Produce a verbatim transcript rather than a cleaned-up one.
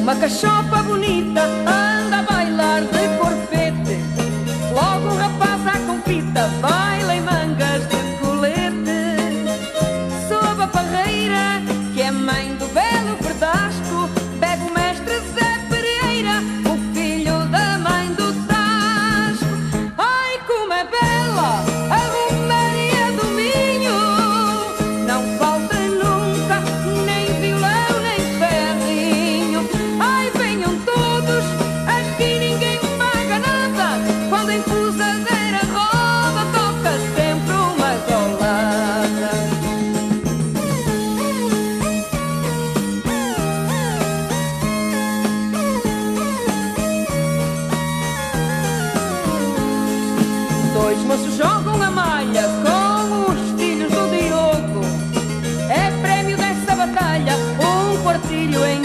Uma cachopa bonita anda a bailar de corpete. Logo um rapaz à confita baila em mangas de colete. Sob a parreira, que é mãe do belo Verdasco, pega o mestre Zé Pereira, o filho da mãe do Tasco. Ai, como é bela a Romaria do Minho, não falta nunca nem violão nem ferrinho. Ai, venham todos, aqui ninguém paga nada. Quando em Fusadeira roda, toca sempre uma golada. Dois moços jogam a malha com os filhos do Diogo. É prémio dessa batalha um quartilho em